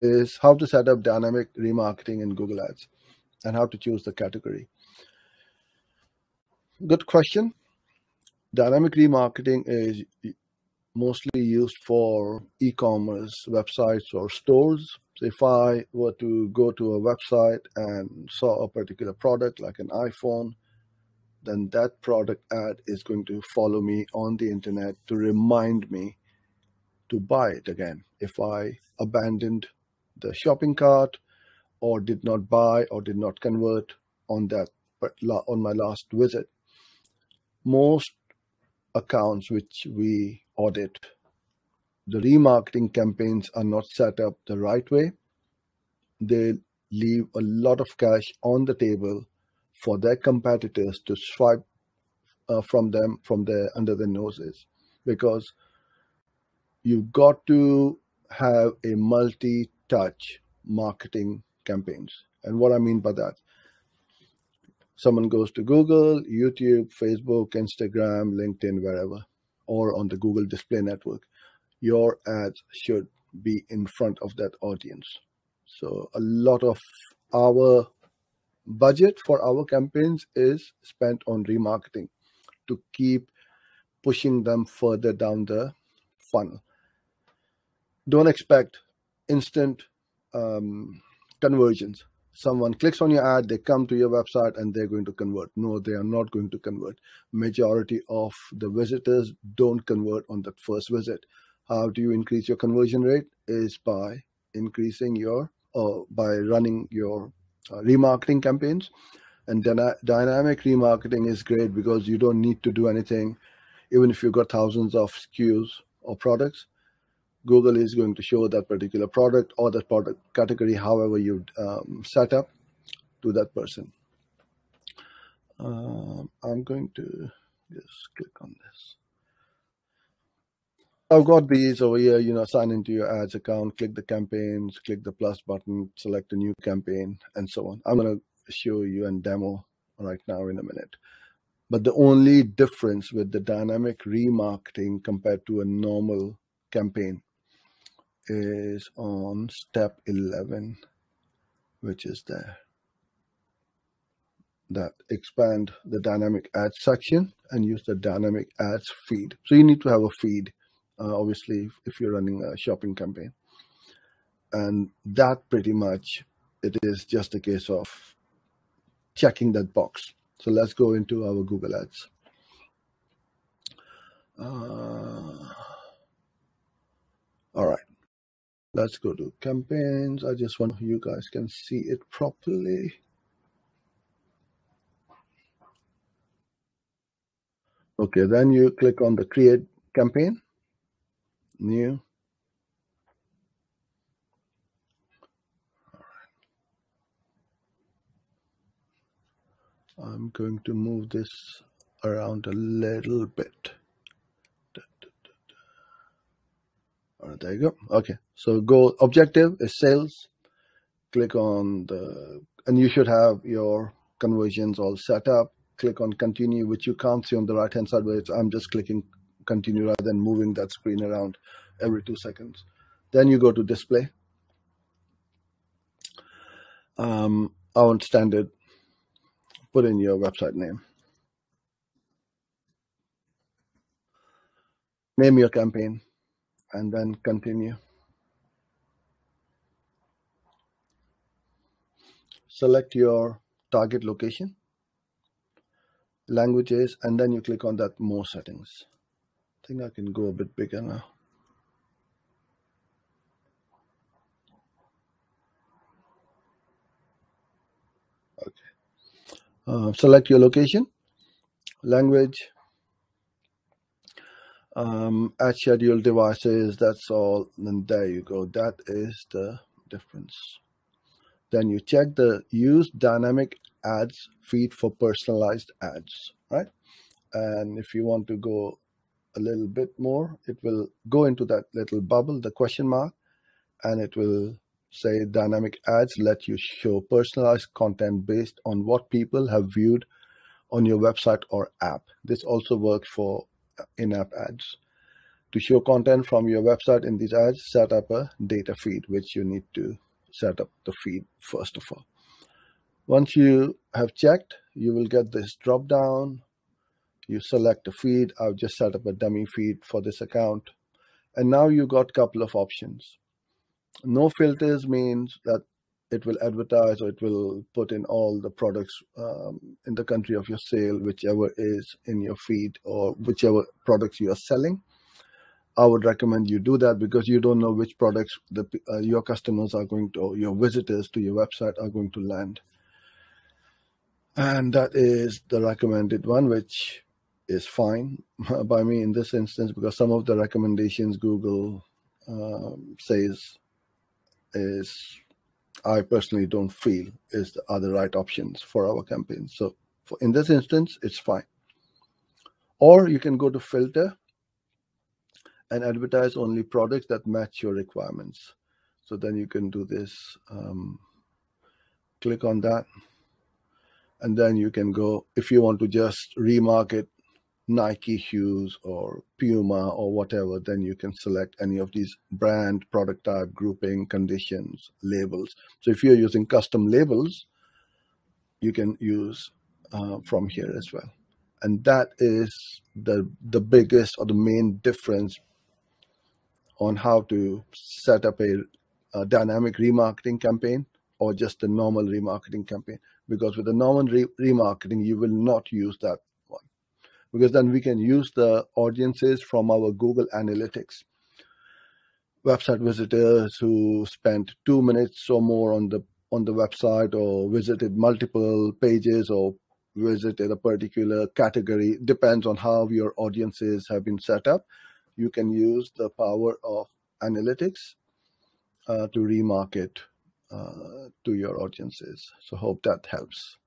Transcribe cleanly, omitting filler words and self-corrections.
is how to set up dynamic remarketing in Google Ads and how to choose the category. Good question. Dynamic remarketing is mostly used for e-commerce websites or stores. So if I were to go to a website and saw a particular product like an iPhone, then that product ad is going to follow me on the internet to remind me to buy it again if I abandoned the shopping cart or did not buy or did not convert on my last visit. Most accounts which we audit, the remarketing campaigns are not set up the right way. They leave a lot of cash on the table for their competitors to swipe from under their noses, because you've got to have a multi-touch marketing campaigns. And what I mean by that, someone goes to Google, YouTube, Facebook, Instagram, LinkedIn, wherever, or on the Google Display Network. Your ads should be in front of that audience. So a lot of our budget for our campaigns is spent on remarketing to keep pushing them further down the funnel. Don't expect instant conversions. Someone clicks on your ad, they come to your website and they're going to convert. No, they are not going to convert. Majority of the visitors don't convert on that first visit. How do you increase your conversion rate? Is by increasing by running your remarketing campaigns. And dynamic remarketing is great because you don't need to do anything. Even if you've got thousands of SKUs or products, Google is going to show that particular product or that product category however you set up to that person. I'm going to just click on this. I've got these over here, sign into your ads account, click the campaigns, click the plus button, select a new campaign, and so on. I'm going to show you and demo right now in a minute. But the only difference with the dynamic remarketing compared to a normal campaign is on step 11, which is there. That expand the dynamic ads section and use the dynamic ads feed. So you need to have a feed, obviously, if you're running a shopping campaign. And that pretty much, it is just a case of checking that box. So let's go into our Google Ads. All right. Let's go to campaigns. I just want you guys can see it properly. Okay, then you click on the create campaign, new. I'm going to move this around a little bit. All right, there you go. Okay, so goal objective is sales. Click on and you should have your conversions all set up. Click on continue, which you can't see on the right hand side, but I'm just clicking continue rather than moving that screen around every 2 seconds. Then you go to display. I want standard, put in your website name. Name your campaign and then continue. Select your target location, languages, and then you click on that more settings. I think I can go a bit bigger now. Okay. Select your location, language, add scheduled devices. That's all. And there you go. That is the difference. Then you check the use dynamic ads feed for personalized ads, right? And if you want to go a little bit more, it will go into that little bubble, the question mark, and it will say dynamic ads let you show personalized content based on what people have viewed on your website or app. This also works for in-app ads. To show content from your website in these ads, set up a data feed, which you need to set up the feed first of all. Once you have checked, you will get this drop down. You select a feed. I've just set up a dummy feed for this account. And now you got a couple of options. No filters means that it will advertise or it will put in all the products in the country of your sale, whichever is in your feed or whichever products you are selling. I would recommend you do that because you don't know which products your customers are going to, or your visitors to your website are going to land. And that is the recommended one, which is fine by me in this instance, because some of the recommendations Google says is, I personally don't feel are the right options for our campaigns. So in this instance, it's fine. Or you can go to filter and advertise only products that match your requirements. So then you can do this, click on that. And then you can go, if you want to just remarket Nike shoes or Puma or whatever, then you can select any of these brand, product type, grouping, conditions, labels. So if you're using custom labels, you can use from here as well. And that is the biggest or the main difference on how to set up a dynamic remarketing campaign or just a normal remarketing campaign. Because with the normal remarketing, you will not use that one. Because then we can use the audiences from our Google Analytics. Website visitors who spent 2 minutes or more on the website, or visited multiple pages, or visited a particular category, depends on how your audiences have been set up. You can use the power of analytics to remarket to your audiences. So hope that helps.